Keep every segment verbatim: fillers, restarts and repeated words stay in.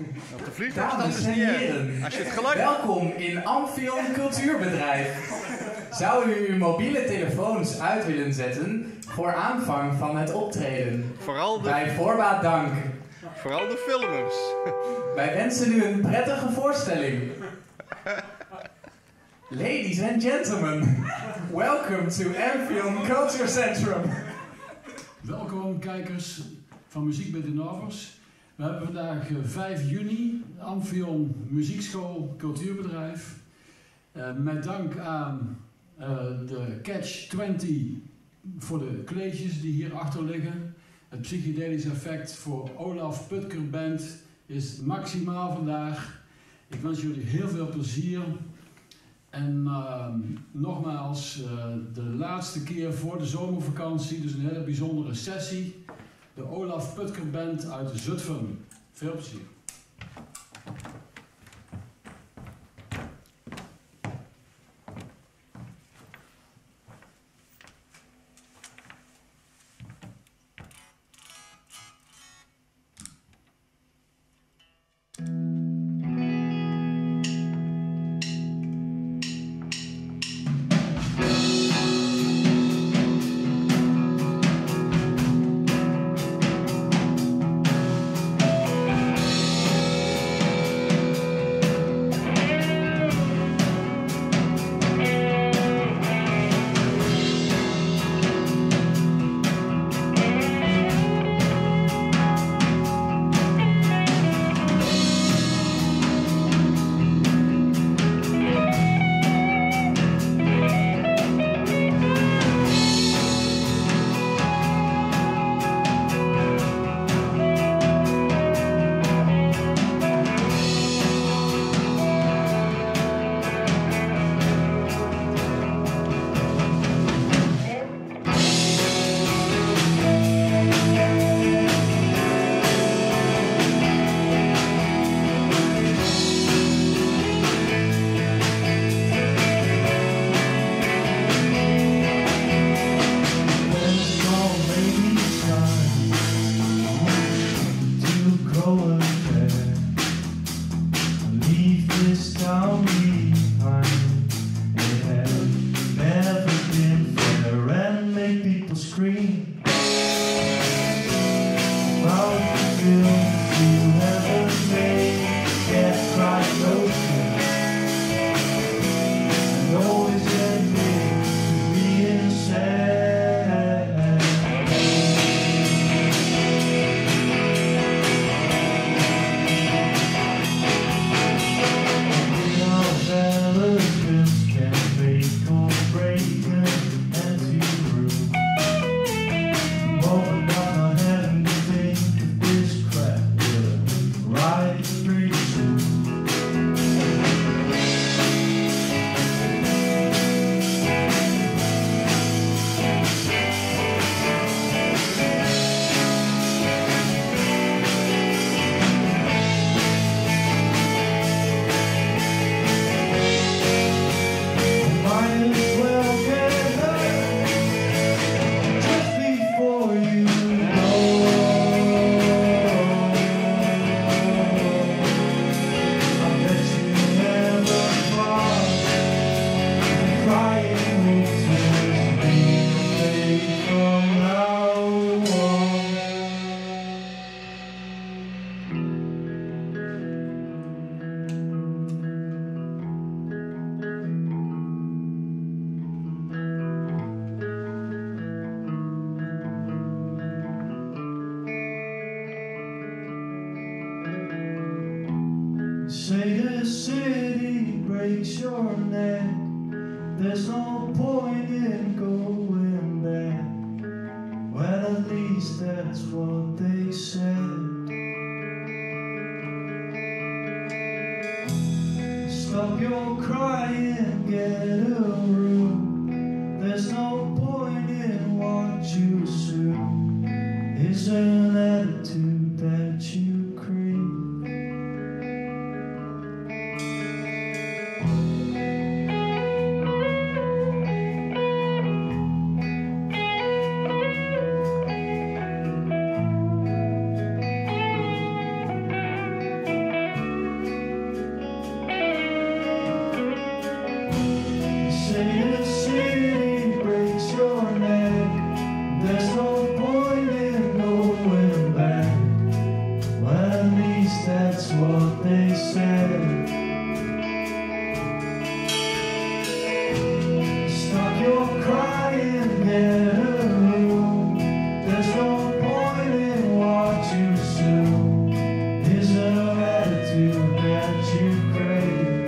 Op de vliegtuig Dames is en niet heren, erg. Als je het geluid... welkom in Amphion Cultuurbedrijf. Zou u uw mobiele telefoons uit willen zetten voor aanvang van het optreden? Vooral de, Bij voorbaat dank. vooral de filmers. Wij wensen u een prettige voorstelling. Ladies and gentlemen, welcome to Amphion Culture Centrum. Welkom kijkers van Muziek bij de Novers. We hebben vandaag vijf juni, Amphion Muziekschool Cultuurbedrijf. Uh, met dank aan uh, de Catch twintig voor de kleedjes die hier achter liggen. Het psychedelisch effect voor Olaf Putker Band is maximaal vandaag. Ik wens jullie heel veel plezier. En uh, nogmaals, uh, de laatste keer voor de zomervakantie, dus een hele bijzondere sessie. De Olaf Putker Band uit Zutphen. Veel plezier. Say the city breaks your neck, there's no point in going back. Well, at least that's what they said. Stop your crying, get a room. There's no point in what you assume. It's an attitude that you crave. what they said. Stop your crying, get a room. There's no point in what you assume is an attitude that you crave.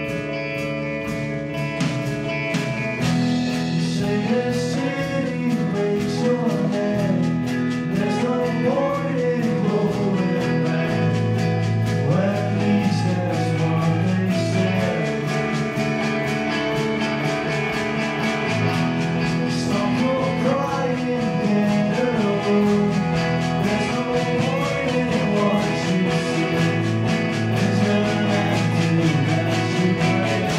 You say the city breaks your head. There's no point in going back. Well, at least that's what they said. Stop your crying, get a room. There's no point in what you say. There's an attitude that you crave.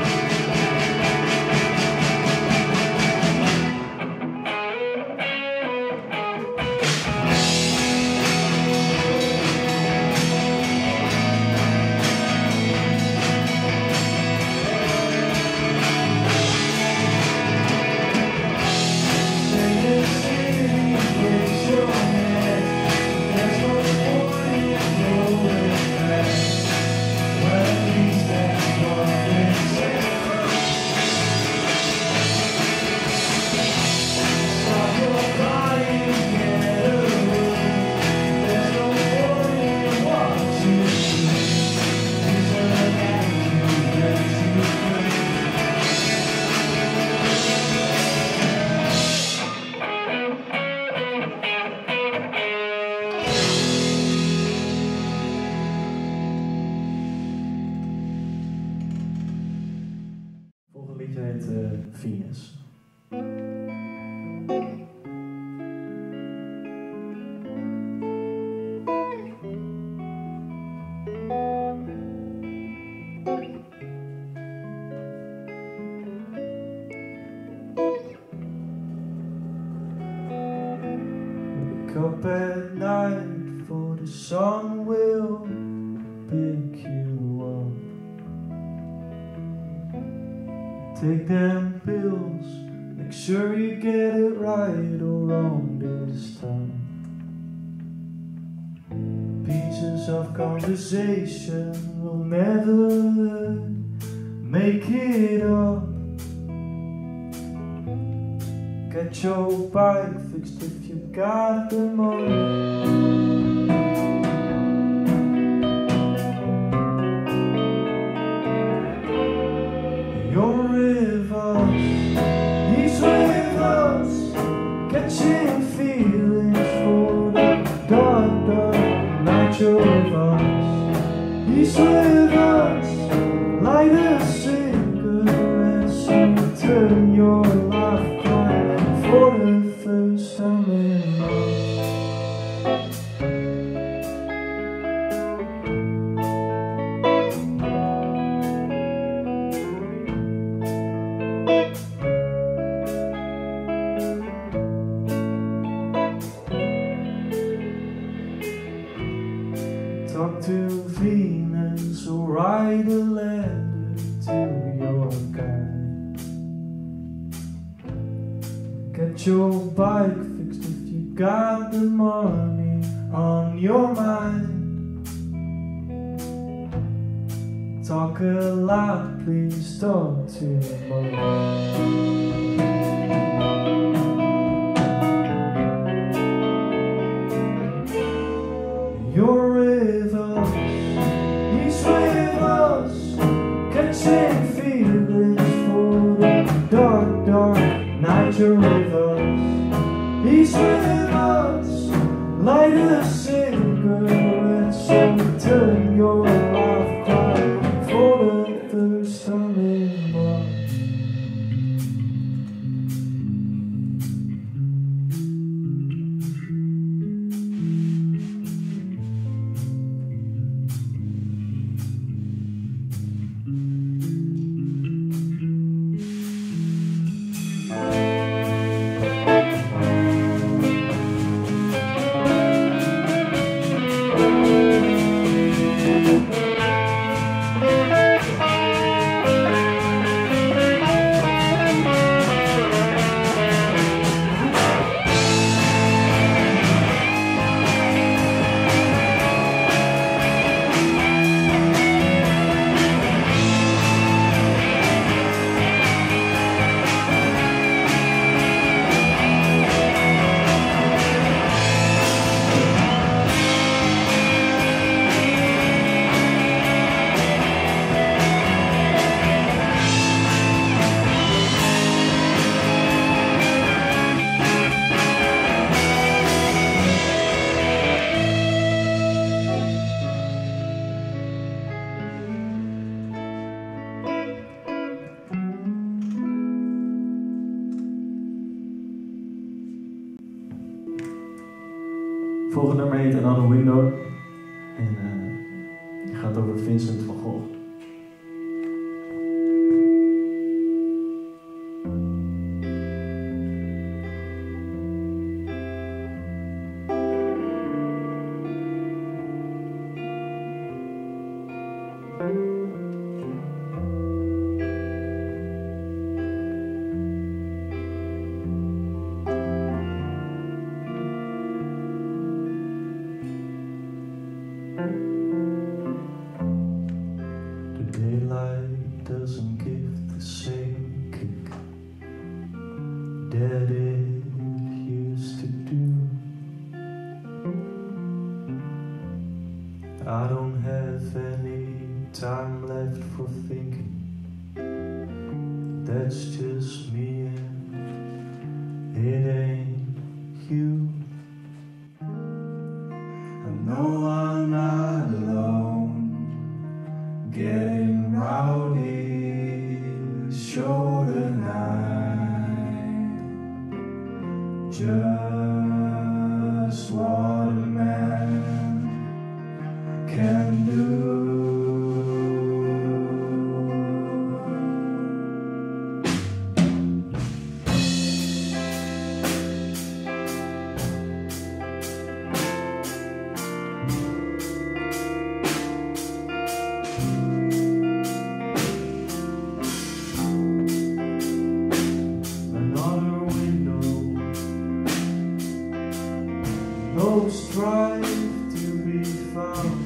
Say the city breaks your head. There's no point in going back. Well, at least that's what they say. Stop your crying, get a room. There's no point in what you do. It's an attitude that you crave. Volgende liedje heet eh, Venus. Wake up at night, for the sun will pick you up. Take them pills, make sure you get it right or wrong this time. Pieces of conversation will never make it up. Get your bike fixed if you got the money. You're with us, he's with us, catching feelings for the dark, dark night. You're with us, he's with us, light a cigarette, so turn your life crying for the first time in months. Talk to Venus or write a letter to your guy. Get your bike fixed if you got the money on your mind. Talk a lot, please talk too much. You're with us, he's with us, catching feelings for the dark, dark night. You're with us, he's with us, light a cigarette, so turn your life crying for the first time in months. Thank you. volgende nummer heet Another Window. En uh, die gaat over Vincent van Gogh. Doesn't give the same kick that it used to do. I don't have any time left for thinking. That's just me and it ain't you. I know I'm not alone, getting rowdy. Show tonight, just what a man can do. No strife to be found.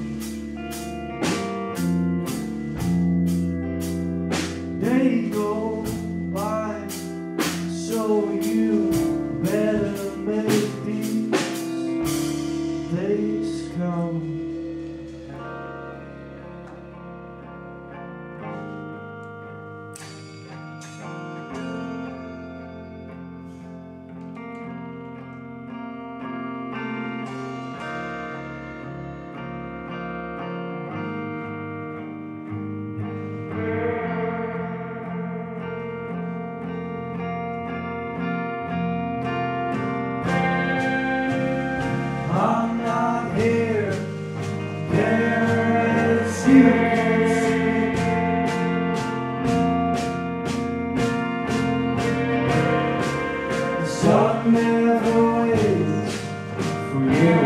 They go by, so you better make these days count. I'm not here, there as you can see. The sun never waits for you.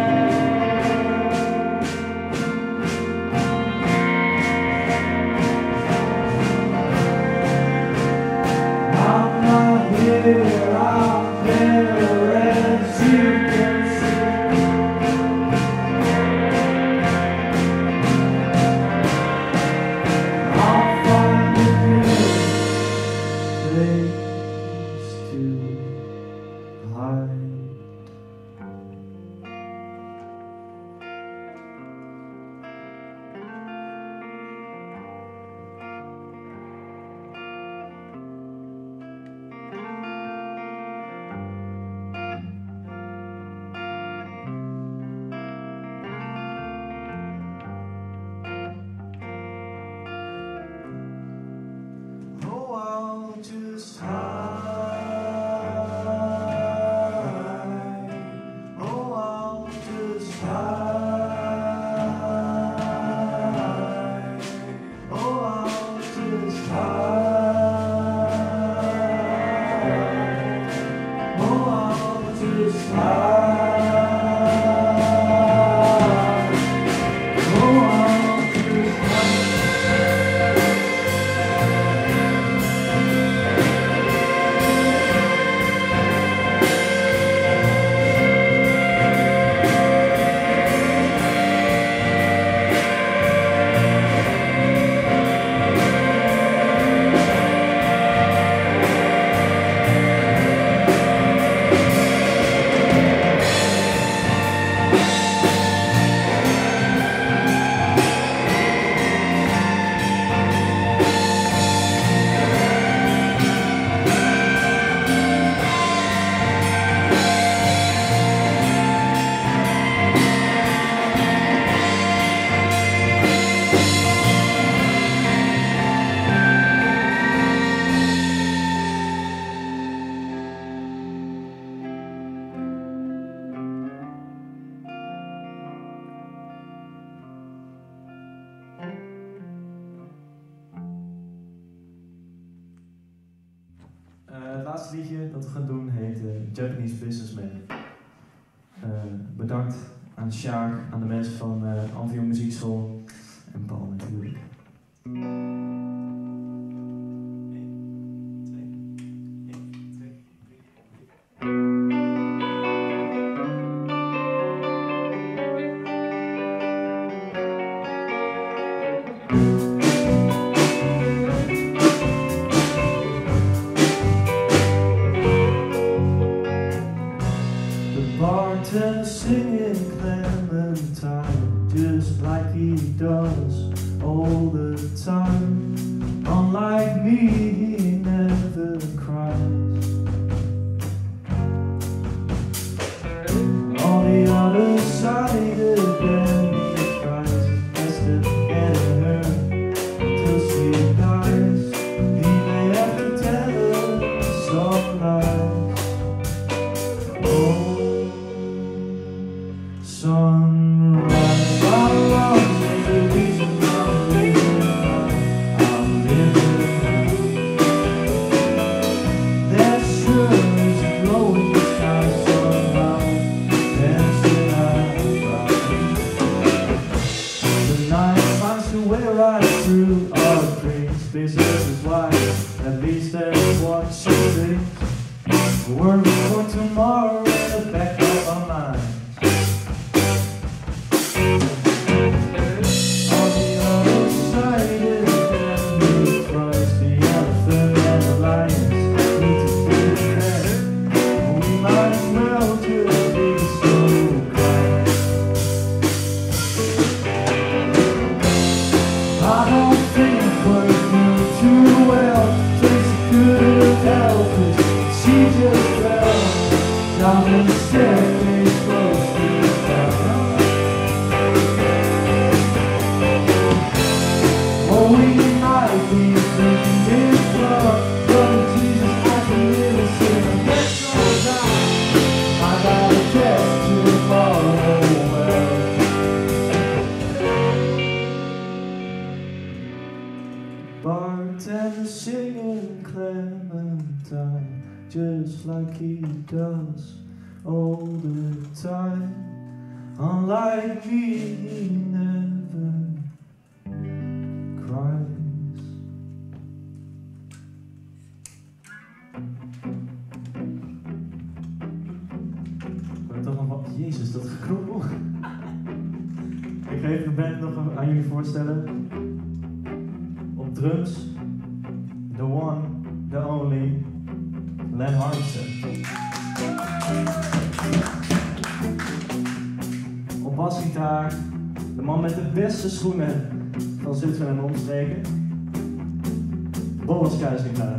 I'm not here, I'm there as you can see. laatste liedje dat we gaan doen heet uh, Japanese Businessman. Uh, bedankt aan Sjaak, aan de mensen van uh, Amphion Muziekschool en Paul natuurlijk. Bartender singing Clementine, just like he does all the time. Unlike me, he never cries. On the other side again, he tries has to get her till she dies. He may have to tell her some lies. Oh, sunrise, how long is the reason I'm living? I'm living. There sure is a glow in the sky somehow, dancing out the night finds a way right through our dreams. Business is wise, at least that's what she thinks. The world is for tomorrow in the back of our minds. Down the staircase close to the ground. Oh, we might be drinking this blood, but Jesus, I can really see the best goes out. I got a test to follow well. Bartender singing Clementine, just like he does all the time. Unlike me, he never cries. Maar toch nog wat, jezus, dat gekroppel. Ik ga even de band nog aan jullie voorstellen. Op drums, the one, the only, Len Harmsen. Op basgitaar, de man met de beste schoenen van Zutphen en omstreken, Boris Kuijsgitaar.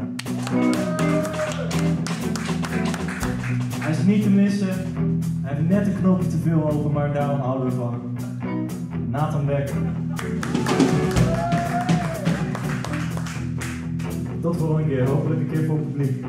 Hij is niet te missen, hij heeft net een knopje te veel open, maar daarom houden we van Nathan Becker. Tot volgende keer, hopelijk een keer voor het publiek.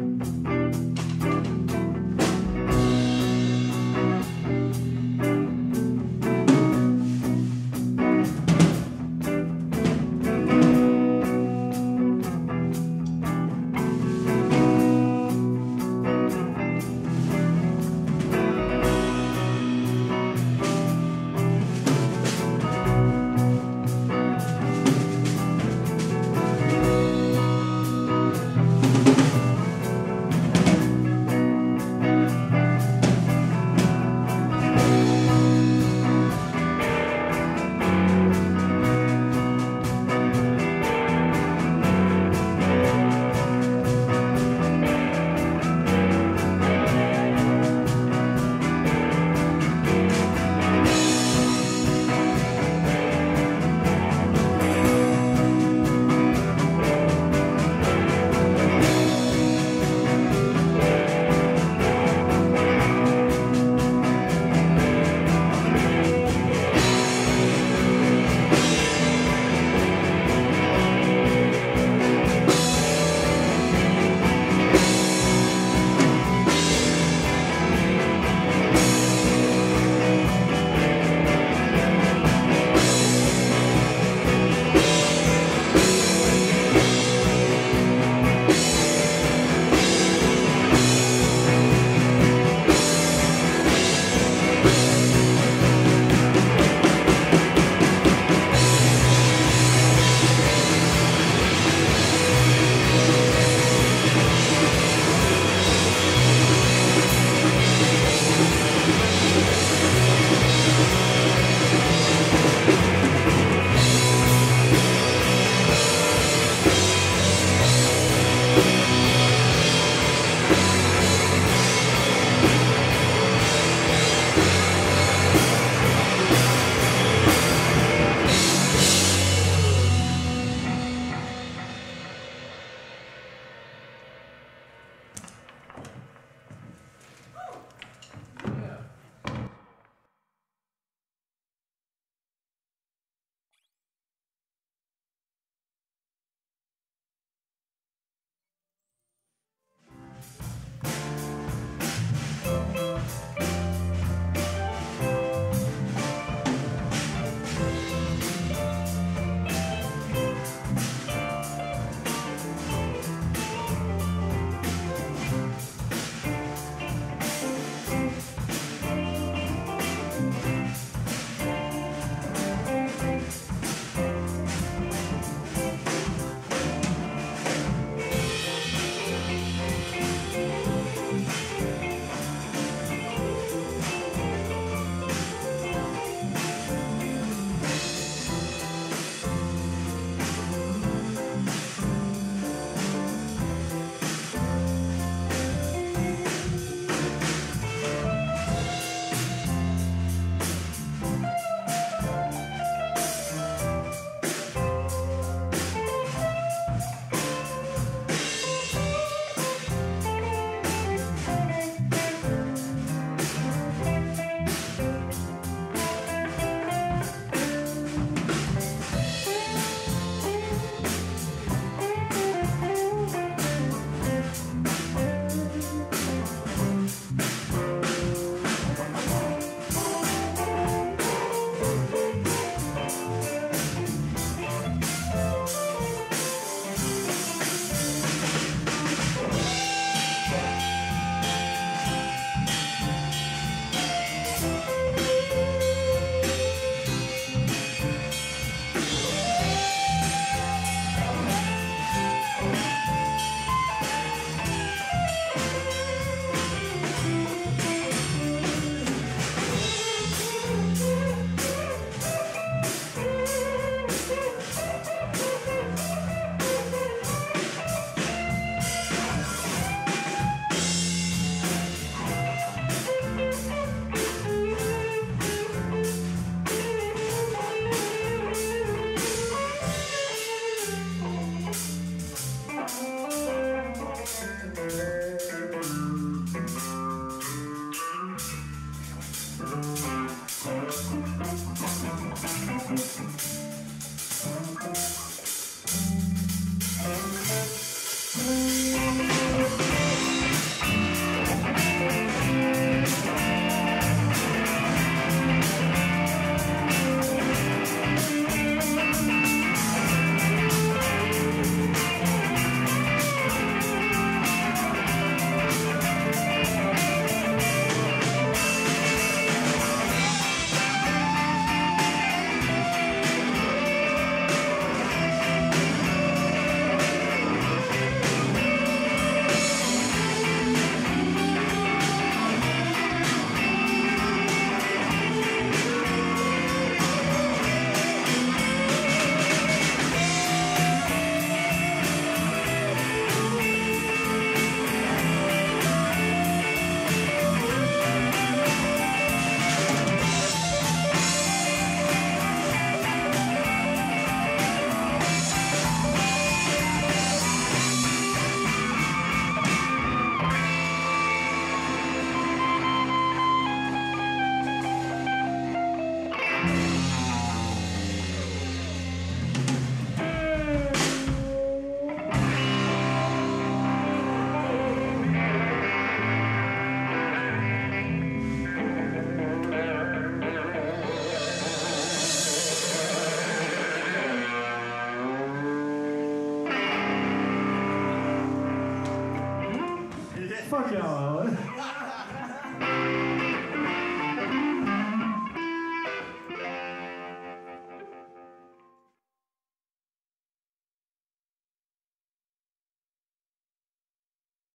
fuck jou, ouwe.